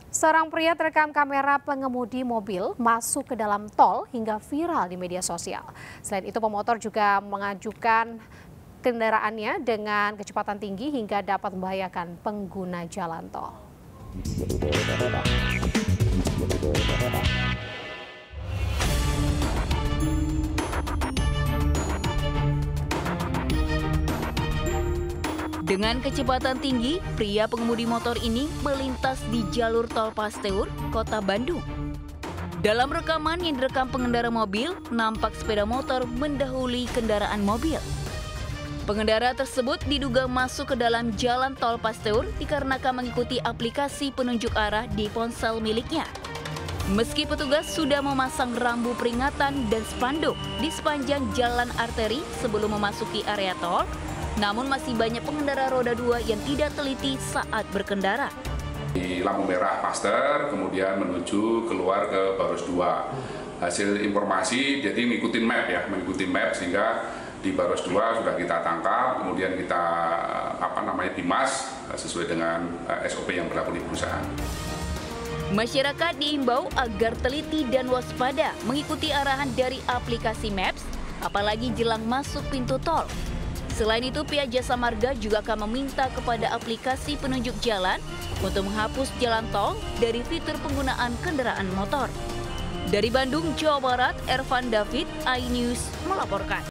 Seorang pria terekam kamera pengemudi mobil masuk ke dalam tol hingga viral di media sosial. Selain itu, pemotor juga mengajukan kendaraannya dengan kecepatan tinggi hingga dapat membahayakan pengguna jalan tol. Dengan kecepatan tinggi, pria pengemudi motor ini melintas di jalur tol Pasteur, Kota Bandung. Dalam rekaman yang direkam pengendara mobil, nampak sepeda motor mendahului kendaraan mobil. Pengendara tersebut diduga masuk ke dalam jalan tol Pasteur dikarenakan mengikuti aplikasi penunjuk arah di ponsel miliknya. Meski petugas sudah memasang rambu peringatan dan spanduk di sepanjang jalan arteri sebelum memasuki area tol, namun masih banyak pengendara roda 2 yang tidak teliti saat berkendara. Di lampu merah Pasteur, kemudian menuju keluar ke Baros 2. Hasil informasi, jadi mengikuti map sehingga di Baros 2 sudah kita tangkap, kemudian kita dimas sesuai dengan SOP yang berlaku di perusahaan. Masyarakat diimbau agar teliti dan waspada mengikuti arahan dari aplikasi Maps, apalagi jelang masuk pintu tol. Selain itu, pihak Jasa Marga juga akan meminta kepada aplikasi penunjuk jalan untuk menghapus jalan tol dari fitur penggunaan kendaraan motor. Dari Bandung, Jawa Barat, Ervan David, iNews melaporkan.